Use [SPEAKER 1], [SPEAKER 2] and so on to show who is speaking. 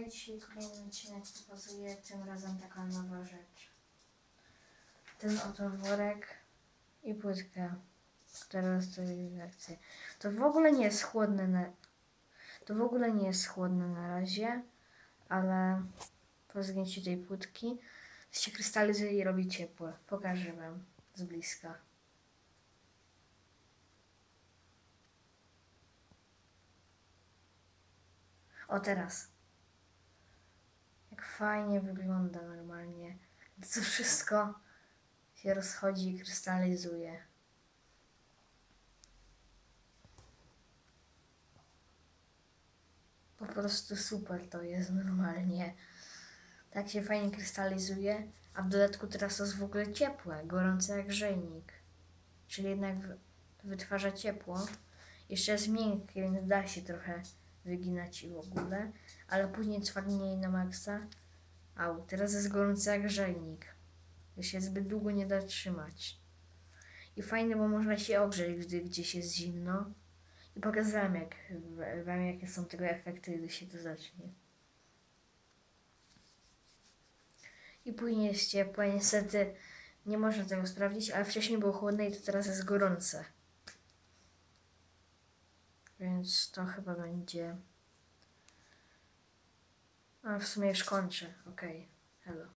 [SPEAKER 1] dzisiaj kolejny odcinek pokazuje, tym razem taka nowa rzecz. Ten oto worek i płytkę, która stoi w akcji. To w ogóle nie jest chłodne na razie, ale po zgięciu tej płytki się krystalizuje i robi ciepłe. Pokażę wam z bliska. O, teraz. Jak fajnie wygląda normalnie. To wszystko się rozchodzi i krystalizuje. Po prostu super to jest normalnie. Tak się fajnie krystalizuje, a w dodatku teraz to jest w ogóle ciepłe, gorące jak grzejnik. Czyli jednak wytwarza ciepło. Jeszcze jest miękkie, więc da się trochę wyginać i w ogóle, ale później twardnieje na maksa. Au, teraz jest gorący jak grzejnik. To się zbyt długo nie da trzymać. I fajne, bo można się ogrzeć, gdy gdzieś jest zimno. I pokazałem wam jakie są tego efekty, gdy się to zacznie. I później jest ciepłe. Niestety nie można tego sprawdzić, ale wcześniej było chłodne i to teraz jest gorące. Więc to chyba będzie... A w sumie już kończę. Okej. Hello.